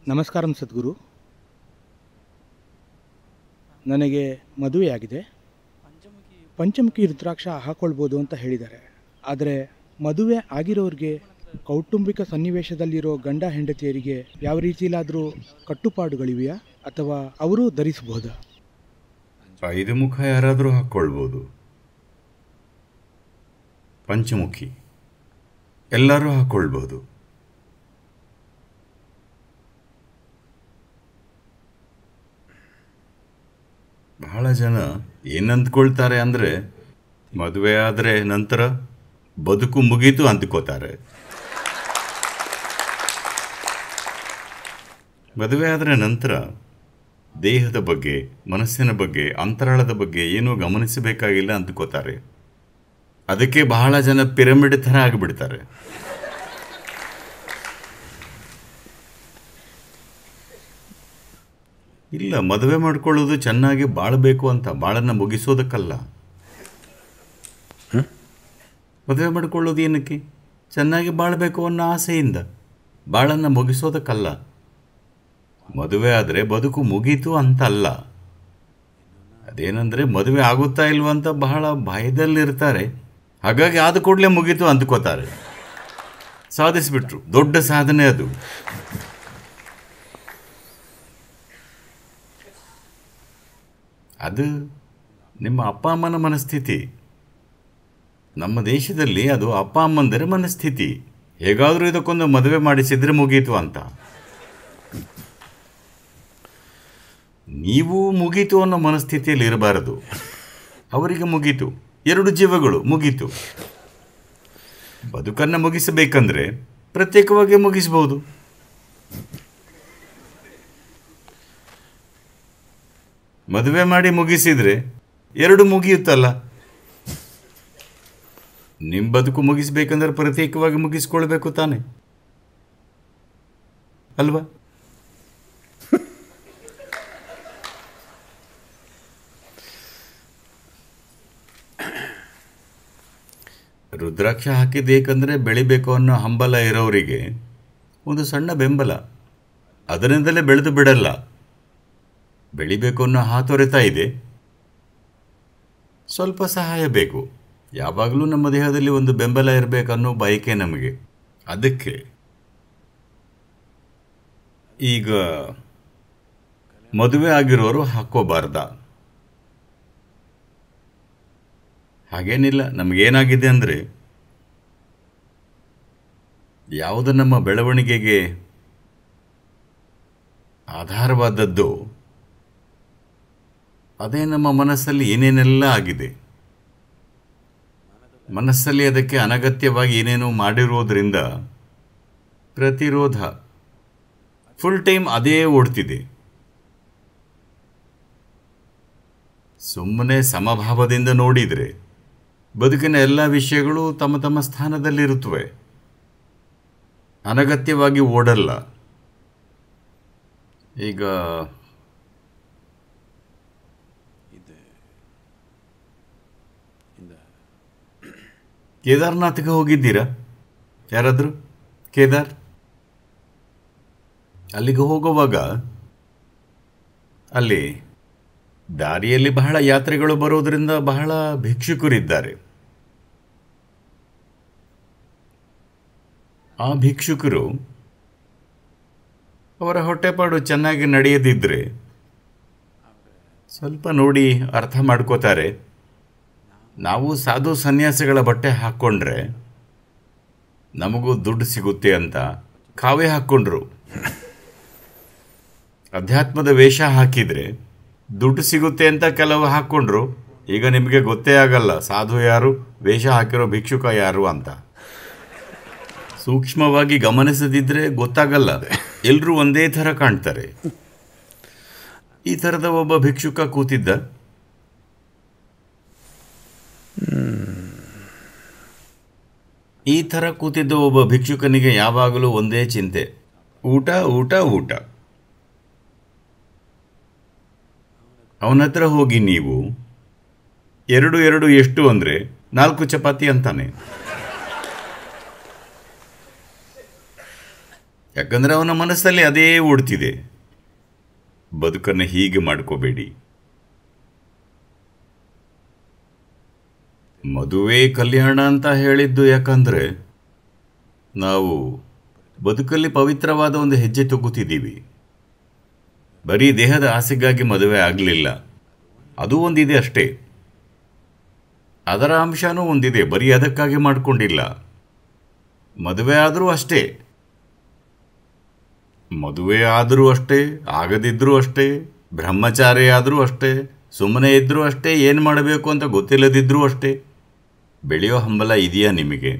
ನಮಸ್ಕಾರಂ ಸದ್ಗುರು. ನನಗೆ ಮದುವೆಯಾಗಿದೆ. ಪಂಚಮುಖಿ ರುದ್ರಾಕ್ಷ ಹಾಕ್ಕೊಳ್ಬೋದು ಅಂತ ಹೇಳಿದ್ದಾರೆ. ಆದರೆ ಮದುವೆ ಆಗಿರೋರಿಗೆ ಕೌಟುಂಬಿಕ ಸನ್ನಿವೇಶದಲ್ಲಿರೋ ಗಂಡ ಹೆಂಡತಿಯರಿಗೆ ಯಾವ ರೀತಿಲಾದರೂ ಕಟ್ಟುಪಾಡುಗಳಿವೆಯಾ ಅಥವಾ ಅವರು ಧರಿಸಬಹುದಾ? 5 ಮುಖ ಯಾರಾದರೂ ಹಾಕ್ಕೊಳ್ಬೋದು. ಪಂಚಮುಖಿ ಎಲ್ಲರೂ ಹಾಕ್ಕೊಳ್ಬೋದು. ಬಹಳ ಜನ ಏನಂದ್ಕೊಳ್ತಾರೆ ಅಂದರೆ, ಮದುವೆ ಆದರೆ ನಂತರ ಬದುಕು ಮುಗೀತು ಅಂದ್ಕೋತಾರೆ. ಮದುವೆ ಆದರೆ ನಂತರ ದೇಹದ ಬಗ್ಗೆ, ಮನಸ್ಸಿನ ಬಗ್ಗೆ, ಅಂತರಾಳದ ಬಗ್ಗೆ ಏನೂ ಗಮನಿಸಬೇಕಾಗಿಲ್ಲ ಅಂದ್ಕೋತಾರೆ. ಅದಕ್ಕೆ ಬಹಳ ಜನ ಪಿರಮಿಡ್ ಥರ ಆಗಿಬಿಡ್ತಾರೆ. ಇಲ್ಲ, ಮದುವೆ ಮಾಡ್ಕೊಳ್ಳೋದು ಚೆನ್ನಾಗಿ ಬಾಳಬೇಕು ಅಂತ, ಬಾಳನ್ನು ಮುಗಿಸೋದಕ್ಕಲ್ಲ. ಮದುವೆ ಮಾಡ್ಕೊಳ್ಳೋದು ಏನಕ್ಕೆ? ಚೆನ್ನಾಗಿ ಬಾಳಬೇಕು ಅನ್ನೋ ಆಸೆಯಿಂದ, ಬಾಳನ್ನು ಮುಗಿಸೋದಕ್ಕಲ್ಲ. ಮದುವೆ ಆದರೆ ಬದುಕು ಮುಗೀತು ಅಂತಲ್ಲ. ಅದೇನೆಂದರೆ, ಮದುವೆ ಆಗುತ್ತಾ ಇಲ್ವ ಅಂತ ಬಹಳ ಭಯದಲ್ಲಿರ್ತಾರೆ. ಹಾಗಾಗಿ ಆದ ಕೂಡಲೇ ಮುಗೀತು ಅಂದ್ಕೋತಾರೆ. ಸಾಧಿಸಿಬಿಟ್ರು, ದೊಡ್ಡ ಸಾಧನೆ ಅದು. ಅದು ನಿಮ್ಮ ಅಪ್ಪ ಅಮ್ಮನ ಮನಸ್ಥಿತಿ. ನಮ್ಮ ದೇಶದಲ್ಲಿ ಅದು ಅಪ್ಪ ಅಮ್ಮಂದರ ಮನಸ್ಥಿತಿ. ಹೇಗಾದರೂ ಇದಕ್ಕೊಂದು ಮದುವೆ ಮಾಡಿಸಿದ್ರೆ ಮುಗೀತು ಅಂತ. ನೀವು ಮುಗೀತು ಅನ್ನೋ ಮನಸ್ಥಿತಿಯಲ್ಲಿ ಇರಬಾರದು. ಅವರಿಗೆ ಮುಗೀತು, 2 ಜೀವಗಳು ಮುಗೀತು. ಬದುಕನ್ನು ಮುಗಿಸಬೇಕಂದ್ರೆ ಪ್ರತ್ಯೇಕವಾಗಿ ಮುಗಿಸಬಹುದು. ಮದುವೆ ಮಾಡಿ ಮುಗಿಸಿದ್ರೆ 2 ಮುಗಿಯುತ್ತಲ್ಲ. ನಿಮ್ಮ ಬದುಕು ಮುಗಿಸ್ಬೇಕಂದ್ರೆ ಪ್ರತ್ಯೇಕವಾಗಿ ಮುಗಿಸ್ಕೊಳ್ಬೇಕು ತಾನೆ ಅಲ್ವಾ? ರುದ್ರಾಕ್ಷ ಹಾಕಿದ್ದೇಕಂದ್ರೆ ಬೆಳಿಬೇಕು ಅನ್ನೋ ಹಂಬಲ ಇರೋರಿಗೆ ಒಂದು ಸಣ್ಣ ಬೆಂಬಲ. ಅದರಿಂದಲೇ ಬೆಳೆದು ಬಿಡಲ್ಲ. ಬೆಳಿಬೇಕು ಅನ್ನೋ ಹಾತೊರೆತ ಇದೆ, ಸ್ವಲ್ಪ ಸಹಾಯ ಬೇಕು. ಯಾವಾಗಲೂ ನಮ್ಮ ದೇಹದಲ್ಲಿ ಒಂದು ಬೆಂಬಲ ಇರಬೇಕನ್ನೋ ಬಯಕೆ ನಮಗೆ. ಅದಕ್ಕೆ ಈಗ ಮದುವೆ ಆಗಿರೋರು ಹಾಕ್ಕೋಬಾರ್ದ? ಹಾಗೇನಿಲ್ಲ. ನಮಗೇನಾಗಿದೆ ಅಂದರೆ, ಯಾವುದು ನಮ್ಮ ಬೆಳವಣಿಗೆಗೆ ಆಧಾರವಾದದ್ದು ಅದೇ ನಮ್ಮ ಮನಸ್ಸಲ್ಲಿ ಏನೇನೆಲ್ಲ ಆಗಿದೆ. ಮನಸ್ಸಲ್ಲಿ ಅದಕ್ಕೆ ಅನಗತ್ಯವಾಗಿ ಏನೇನೋ ಮಾಡಿರೋದ್ರಿಂದ ಪ್ರತಿರೋಧ ಫುಲ್ ಟೈಮ್ ಅದೇ ಓಡ್ತಿದೆ. ಸುಮ್ಮನೆ ಸಮಭಾವದಿಂದ ನೋಡಿದರೆ ಬದುಕಿನ ಎಲ್ಲ ವಿಷಯಗಳು ತಮ್ಮ ತಮ್ಮ ಸ್ಥಾನದಲ್ಲಿರುತ್ತವೆ. ಅನಗತ್ಯವಾಗಿ ಓಡಲ್ಲ. ಈಗ ಕೇದಾರ್ನಾಥ್ಗೆ ಹೋಗಿದ್ದೀರಾ ಯಾರಾದರೂ? ಕೇದಾರ್ ಅಲ್ಲಿಗೆ ಹೋಗುವಾಗ ಅಲ್ಲಿ ದಾರಿಯಲ್ಲಿ ಬಹಳ ಯಾತ್ರೆಗಳು ಬರೋದರಿಂದ ಬಹಳ ಭಿಕ್ಷುಕರಿದ್ದಾರೆ. ಆ ಭಿಕ್ಷುಕರು ಅವರ ಹೊಟ್ಟೆಪಾಡು ಚೆನ್ನಾಗಿ ನಡೆಯದಿದ್ದರೆ ಸ್ವಲ್ಪ ನೋಡಿ ಅರ್ಥ ಮಾಡ್ಕೋತಾರೆ. ನಾವು ಸಾಧು ಸನ್ಯಾಸಿಗಳ ಬಟ್ಟೆ ಹಾಕ್ಕೊಂಡ್ರೆ ನಮಗೂ ದುಡ್ಡು ಸಿಗುತ್ತೆ ಅಂತ ಕಾವೇ ಹಾಕ್ಕೊಂಡ್ರು. ಅಧ್ಯಾತ್ಮದ ವೇಷ ಹಾಕಿದರೆ ದುಡ್ಡು ಸಿಗುತ್ತೆ ಅಂತ ಕೆಲವು ಹಾಕ್ಕೊಂಡ್ರು. ಈಗ ನಿಮಗೆ ಗೊತ್ತೇ ಆಗಲ್ಲ ಸಾಧು ಯಾರು, ವೇಷ ಹಾಕಿರೋ ಭಿಕ್ಷುಕ ಯಾರು ಅಂತ. ಸೂಕ್ಷ್ಮವಾಗಿ ಗಮನಿಸದಿದ್ದರೆ ಗೊತ್ತಾಗಲ್ಲ. ಎಲ್ಲರೂ ಒಂದೇ ಥರ ಕಾಣ್ತಾರೆ. ಈ ಥರದ ಒಬ್ಬ ಭಿಕ್ಷುಕ ಕೂತಿದ್ದ. ಈ ಥರ ಕೂತಿದ್ದ ಒಬ್ಬ ಭಿಕ್ಷುಕನಿಗೆ ಯಾವಾಗಲೂ ಒಂದೇ ಚಿಂತೆ, ಊಟ ಊಟ ಊಟ. ಅವನ ಹತ್ರ ಹೋಗಿ ನೀವು 2 2 ಎಷ್ಟು ಅಂದರೆ 4 ಚಪಾತಿ ಅಂತಾನೆ. ಯಾಕಂದರೆ ಅವನ ಮನಸ್ಸಲ್ಲಿ ಅದೇ ಓಡ್ತಿದೆ. ಬದುಕನ್ನು ಹೀಗೆ ಮಾಡ್ಕೋಬೇಡಿ. ಮದುವೆ ಕಲ್ಯಾಣ ಅಂತ ಹೇಳಿದ್ದು ಯಾಕಂದರೆ ನಾವು ಬದುಕಲ್ಲಿ ಪವಿತ್ರವಾದ ಒಂದು ಹೆಜ್ಜೆ ತಗೋತಿದ್ದೀವಿ. ಬರೀ ದೇಹದ ಆಸೆಗಾಗಿ ಮದುವೆ ಆಗಲಿಲ್ಲ, ಅದು ಒಂದಿದೆ ಅಷ್ಟೇ. ಅದರ ಅಂಶನೂ ಒಂದಿದೆ, ಬರೀ ಅದಕ್ಕಾಗಿ ಮಾಡಿಕೊಂಡಿಲ್ಲ. ಮದುವೆ ಆದರೂ ಅಷ್ಟೇ, ಮದುವೆ ಆದರೂ ಅಷ್ಟೇ, ಆಗದಿದ್ದರೂ ಅಷ್ಟೇ, ಬ್ರಹ್ಮಚಾರಿ ಆದರೂ ಅಷ್ಟೇ, ಸುಮ್ಮನೆ ಇದ್ದರೂ ಅಷ್ಟೇ, ಏನು ಮಾಡಬೇಕು ಅಂತ ಗೊತ್ತಿಲ್ಲದಿದ್ದರೂ ಅಷ್ಟೇ. ಬೆಳೆಯೋ ಹಂಬಲ ಇದೆಯಾ ನಿಮಗೆ?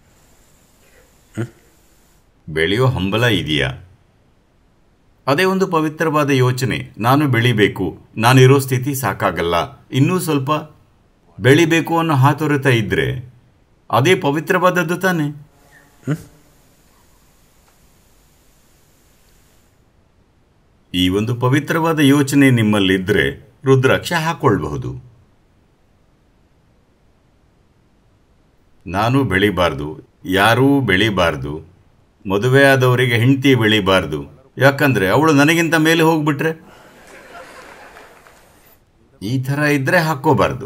ಬೆಳೆಯೋ ಹಂಬಲ ಇದೆಯಾ? ಅದೇ ಒಂದು ಪವಿತ್ರವಾದ ಯೋಚನೆ. ನಾನು ಬೆಳಿಬೇಕು, ನಾನಿರೋ ಸ್ಥಿತಿ ಸಾಕಾಗಲ್ಲ, ಇನ್ನೂ ಸ್ವಲ್ಪ ಬೆಳಿಬೇಕು ಅನ್ನೋ ಹಾತೊರೆತ ಇದ್ದರೆ ಅದೇ ಪವಿತ್ರವಾದದ್ದು ತಾನೆ. ಈ ಒಂದು ಪವಿತ್ರವಾದ ಯೋಚನೆ ನಿಮ್ಮಲ್ಲಿದ್ದರೆ ರುದ್ರಾಕ್ಷ ಹಾಕ್ಕೊಳ್ಬಹುದು. ನಾನು ಬೆಳಿಬಾರ್ದು, ಯಾರೂ ಬೆಳಿಬಾರ್ದು, ಮದುವೆ ಆದವರಿಗೆ ಹೆಂಡತಿ ಬೆಳಿಬಾರ್ದು, ಯಾಕಂದರೆ ಅವಳು ನನಗಿಂತ ಮೇಲೆ ಹೋಗ್ಬಿಟ್ರೆ, ಈ ಥರ ಇದ್ದರೆ ಹಾಕ್ಕೋಬಾರ್ದು.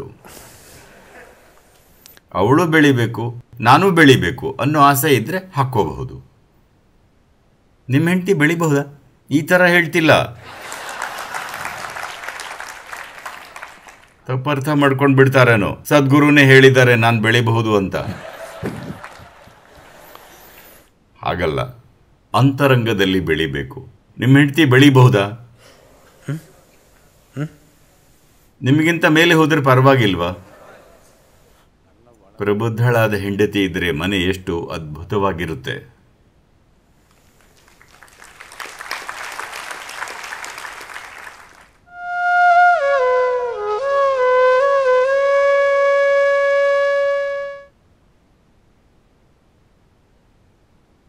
ಅವಳು ಬೆಳಿಬೇಕು, ನಾನು ಬೆಳಿಬೇಕು ಅನ್ನೋ ಆಸೆ ಇದ್ದರೆ ಹಾಕ್ಕೋಬಹುದು. ನಿಮ್ಮ ಹೆಂಡತಿ ಬೆಳಿಬಹುದಾ? ಈ ಥರ ಹೇಳ್ತಿಲ್ಲ, ತಪ್ಪರ್ಥ ಮಾಡ್ಕೊಂಡು ಬಿಡ್ತಾರೇನೋ. ಸದ್ಗುರುನೇ ಹೇಳಿದ್ದಾರೆ ನಾನು ಬೆಳಿಬಹುದು ಅಂತ. ಹಾಗಲ್ಲ, ಅಂತರಂಗದಲ್ಲಿ ಬೆಳಿಬೇಕು. ನಿಮ್ಮ ಹೆಂಡತಿ ಬೆಳಿಬಹುದಾ? ನಿಮಗಿಂತ ಮೇಲೆ ಹೋದರೆ ಪರವಾಗಿಲ್ವಾ? ಪ್ರಬುದ್ಧಳಾದ ಹೆಂಡತಿ ಇದ್ದರೆ ಮನೆ ಎಷ್ಟು ಅದ್ಭುತವಾಗಿರುತ್ತೆ.